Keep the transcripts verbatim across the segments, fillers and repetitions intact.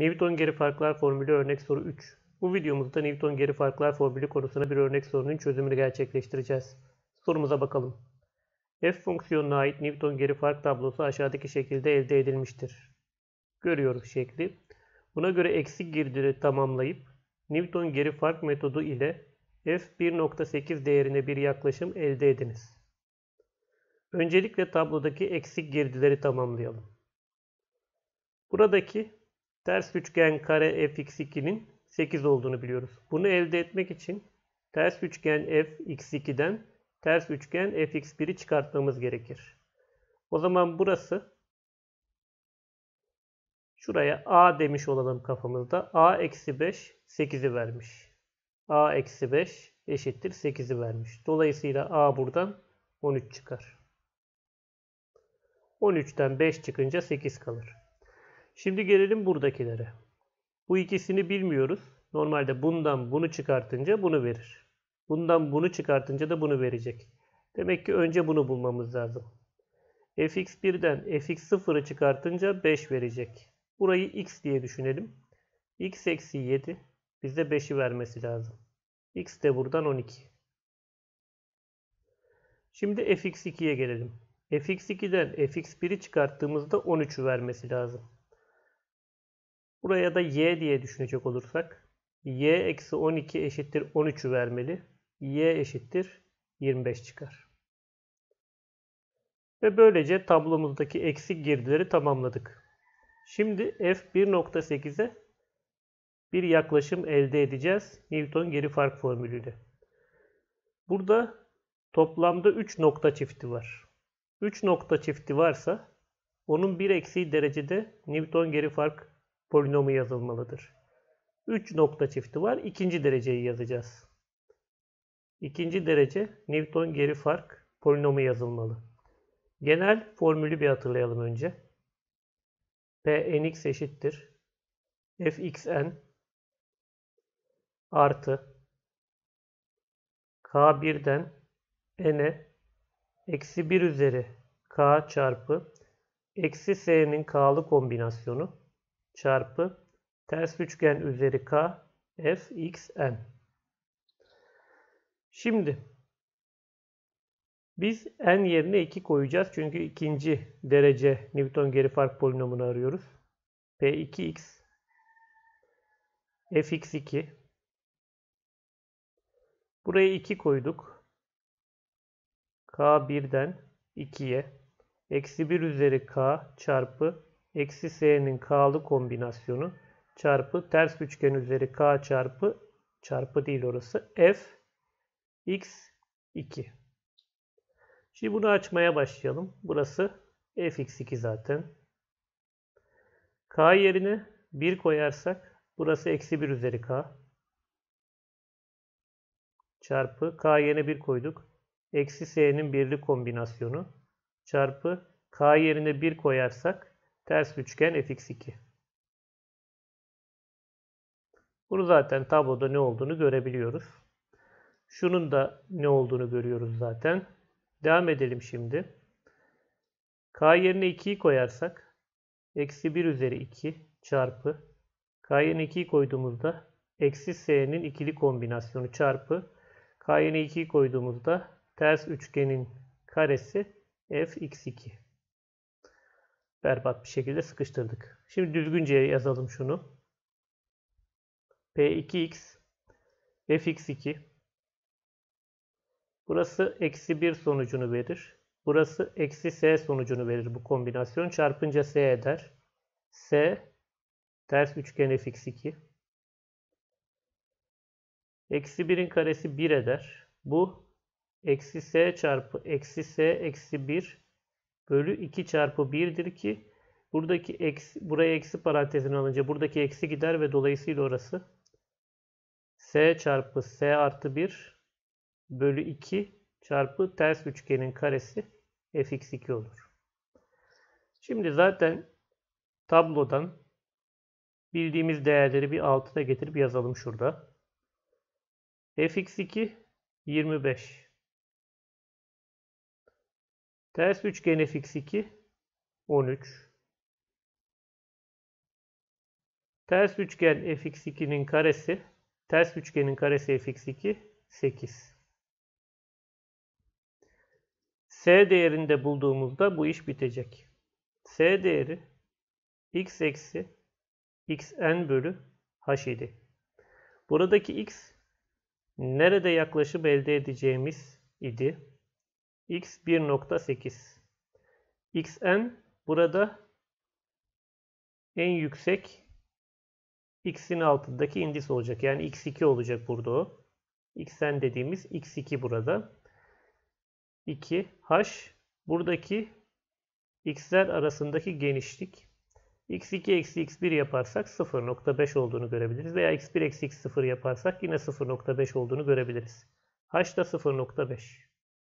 Newton geri farklar formülü örnek soru üç. Bu videomuzda Newton geri farklar formülü konusuna bir örnek sorunun çözümünü gerçekleştireceğiz. Sorumuza bakalım. F fonksiyonuna ait Newton geri fark tablosu aşağıdaki şekilde elde edilmiştir. Görüyoruz şekli. Buna göre eksik girdileri tamamlayıp Newton geri fark metodu ile f bir nokta sekiz değerine bir yaklaşım elde ediniz. Öncelikle tablodaki eksik girdileri tamamlayalım. Buradaki ters üçgen kare f x iki'nin sekiz olduğunu biliyoruz. Bunu elde etmek için ters üçgen f x iki'den ters üçgen f x bir'i çıkartmamız gerekir. O zaman burası, şuraya a demiş olalım kafamızda. a eksi beş sekiz'i vermiş. a eksi beş eşittir sekiz'i vermiş. Dolayısıyla a buradan on üç çıkar. on üç'ten beş çıkınca sekiz kalır. Şimdi gelelim buradakilere. Bu ikisini bilmiyoruz. Normalde bundan bunu çıkartınca bunu verir. Bundan bunu çıkartınca da bunu verecek. Demek ki önce bunu bulmamız lazım. f x bir'den f x sıfır'ı çıkartınca beş verecek. Burayı x diye düşünelim. X eksi yedi bize beş'i vermesi lazım. X de buradan on iki. Şimdi f x iki'ye gelelim. f x iki'den f x bir'i çıkarttığımızda on üç'ü vermesi lazım. Buraya da y diye düşünecek olursak y eksi on iki eşittir on üç'ü vermeli. Y eşittir yirmi beş çıkar. Ve böylece tablomuzdaki eksik girdileri tamamladık. Şimdi f bir nokta sekiz'e bir yaklaşım elde edeceğiz Newton geri fark formülüyle. Burada toplamda üç nokta çifti var. üç nokta çifti varsa onun bir eksiği derecede Newton geri fark polinomu yazılmalıdır. üç nokta çifti var. İkinci dereceyi yazacağız. İkinci derece Newton geri fark polinomu yazılmalı. Genel formülü bir hatırlayalım önce. P nx eşittir fxn artı k bir'den n'e eksi bir üzeri k çarpı eksi s'nin k'lı kombinasyonu çarpı ters üçgen üzeri k fxn. Şimdi biz n yerine iki koyacağız. Çünkü ikinci derece Newton geri fark polinomunu arıyoruz. P iki x f x iki. Buraya iki koyduk. K bir'den iki'ye eksi bir üzeri k çarpı eksi s'nin k'lı kombinasyonu çarpı ters üçgen üzeri k çarpı çarpı değil orası f x iki. Şimdi bunu açmaya başlayalım. Burası f x iki zaten. K yerine bir koyarsak burası eksi bir üzeri k çarpı k yerine bir koyduk. Eksi s'nin birli kombinasyonu çarpı k yerine bir koyarsak ters üçgen f x iki. Bunu zaten tabloda ne olduğunu görebiliyoruz. Şunun da ne olduğunu görüyoruz zaten. Devam edelim şimdi. K yerine iki'yi koyarsak eksi bir üzeri iki çarpı k yerine iki'yi koyduğumuzda eksi s'nin ikili kombinasyonu çarpı k yerine iki'yi koyduğumuzda ters üçgenin karesi f x iki. Berbat bir şekilde sıkıştırdık. Şimdi düzgünce yazalım şunu. P iki x f x iki. Burası eksi bir sonucunu verir. Burası eksi s sonucunu verir bu kombinasyon. Çarpınca s eder. S ters üçgen f x iki. Eksi bir'in karesi bir eder. Bu eksi s çarpı eksi s eksi bir bölü iki çarpı bir'dir ki buradaki eksi, buraya eksi parantezini alınca buradaki eksi gider ve dolayısıyla orası s çarpı s artı bir bölü iki çarpı ters üçgenin karesi f x iki olur. Şimdi zaten tablodan bildiğimiz değerleri bir altına getirip yazalım şurada. f x iki yirmi beş. Ters üçgen f x iki on üç. Ters üçgen f x iki'nin karesi, ters üçgenin karesi f x iki, sekiz. S değerini de bulduğumuzda bu iş bitecek. S değeri x eksi xn bölü h idi. Buradaki x nerede yaklaşım elde edeceğimiz idi? X bir nokta sekiz. Xn burada en yüksek x'in altındaki indis olacak. Yani x iki olacak burada o. Xn dediğimiz x iki burada. iki. H buradaki x'ler arasındaki genişlik. x iki eksi x bir yaparsak sıfır nokta beş olduğunu görebiliriz. Veya x bir eksi x sıfır yaparsak yine sıfır nokta beş olduğunu görebiliriz. H da sıfır nokta beş.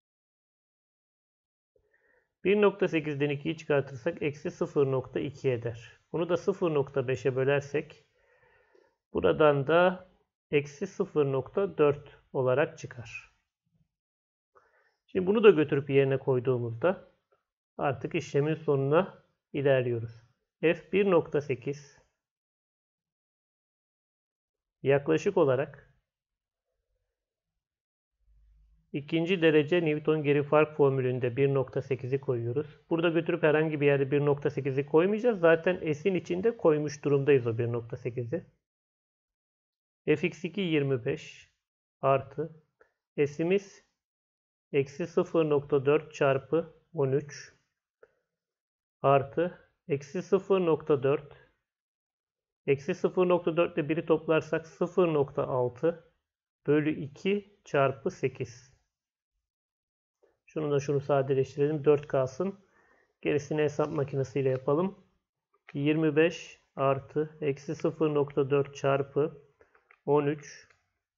bir nokta sekizden ikiyi çıkartırsak eksi sıfır nokta iki eder. Bunu da sıfır nokta beşe bölersek buradan da eksi sıfır nokta dört olarak çıkar. Şimdi bunu da götürüp yerine koyduğumuzda artık işlemin sonuna ilerliyoruz. f bir nokta sekiz yaklaşık olarak ikinci derece Newton geri fark formülünde bir nokta sekizi koyuyoruz. Burada götürüp herhangi bir yerde bir nokta sekizi koymayacağız. Zaten S'in içinde koymuş durumdayız o bir nokta sekizi. f x iki yirmi beş artı S'imiz eksi sıfır nokta dört çarpı on üç artı eksi sıfır nokta dört eksi sıfır nokta dört ile biri toplarsak sıfır nokta altı bölü iki çarpı sekiz. Şunu da şunu sadeleştirelim. dört kalsın. Gerisini hesap makinesiyle yapalım. yirmi beş artı eksi sıfır nokta dört çarpı on üç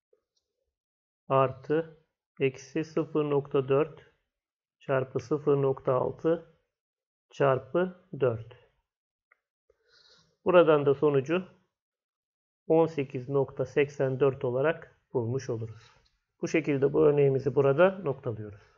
artı eksi sıfır nokta dört çarpı sıfır nokta altı çarpı dört. Buradan da sonucu on sekiz nokta seksen dört olarak bulmuş oluruz. Bu şekilde bu örneğimizi burada noktalıyoruz.